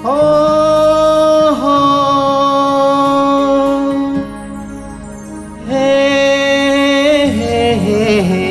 हो हो हे हे हे हे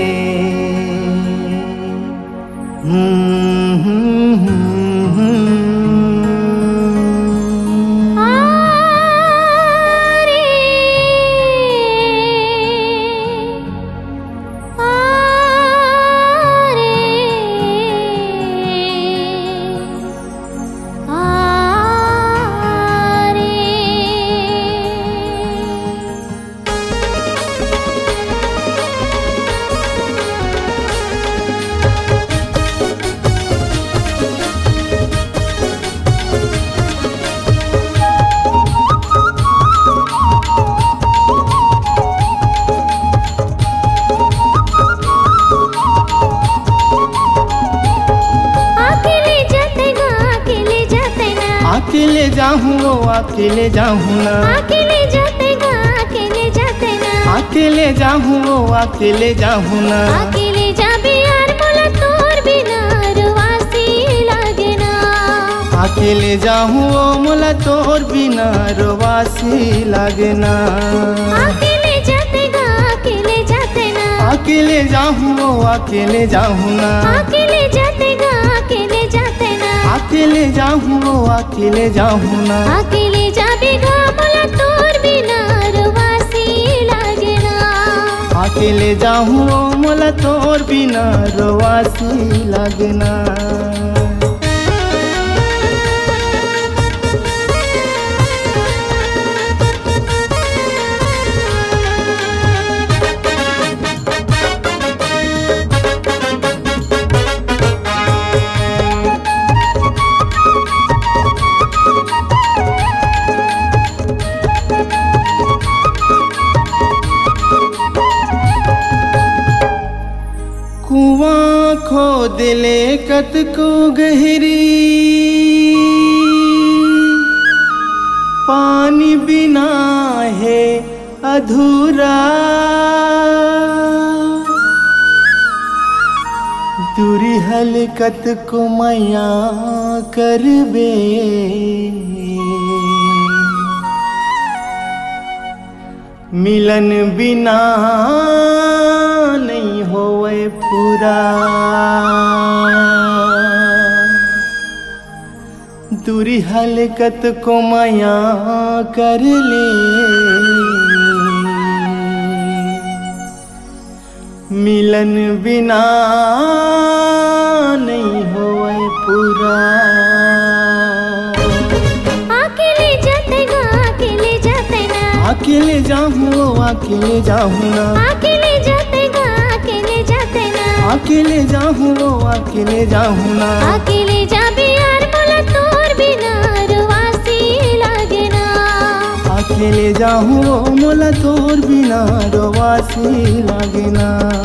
अकेले जाऊँ अकेले जाऊँ ना अकेले जाते ना अकेले जाते ना अकेले जाऊँ अकेले जाऊँ ना अकेले जाबे यार मोला तोर बिना रवासी लागे ना अकेले जाऊँ मोला तोर बिना रवासी लागे ना अकेले जाते ना अकेले जाते ना अकेले जाऊँ अकेले जाऊँ ना अकेले जाते ना अकेले जाते ना अकेले जाऊँ अकेले जाऊँ ना अकेले जाबे गा मोला तोर बिना रवासी लागे ना अकेले जाऊँ मोला तोर बिना रवासी लागे ना कुआं खोद ले कत को गहरी पानी बिना है अधूरा दूरी हलकत को मैया करबे मिलन बिना नहीं होए पूरा दूरी हलकत को माया कर ले मिलन बिना नहीं होए पूरा अकेले जाते ना अकेले जाते ना अकेले जाऊँ अकेले जाऊँ ना अकेले जाते ना अकेले जाते ना अकेले जाऊँ अकेले जाऊँ ना अकेले जाबे यार मोला तोर बिना रवासी लागे ना अकेले जाऊँ मोला तोर बिना रवासी लागे ना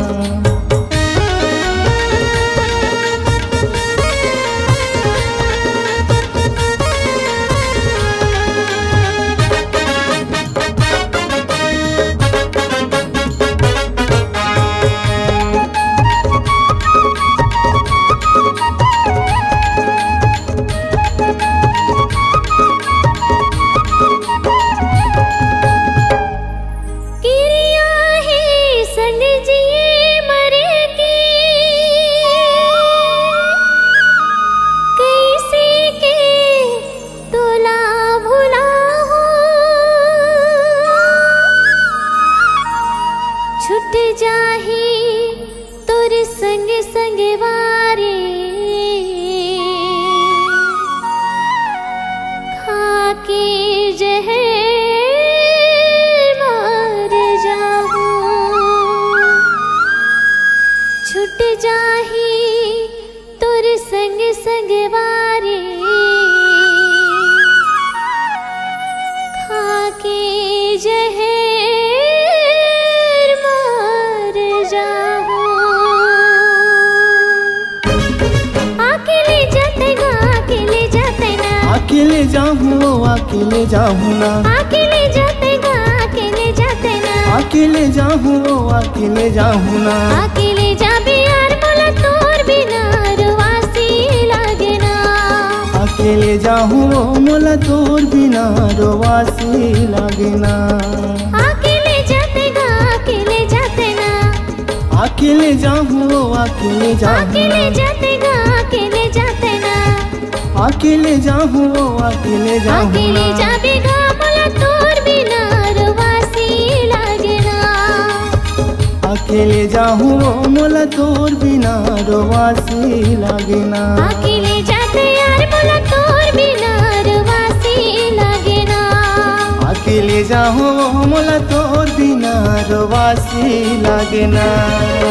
छुट जाही तोर संग संग वारे खाके जहर मार जाहूं छुट जाही तोर संग संग वारे खाके जहर अकेले जाऊँ अकेले जाऊँ ना अकेले जाते ना अकेले जाते ना अकेले जाऊँ अकेले जाऊँ ना अकेले जाबे यार मोला तोर बिना रवासी लागे ना अकेले अकेले जाहूँ वो मोला तोर बिना रोवासी लागे ना। अकेले जाते ना, अकेले जाते ना, अकेले जाहूँ वो अकेले जाहूँ अकेले जाते ना, अकेले जाते ना, अकेले जाहूँ वो अकेले जाहूँ अकेले जाबेगा मोला तोर बिना रोवासी लागे ना। अकेले जाहूँ वो मोला तोर बिना रोवासी लागे ना। अकेले जाते यार मोला तोर बिना रोवासी लागे ना। अकेले जाहूँ वो मोला तोर बिना रोवासी लागे ना।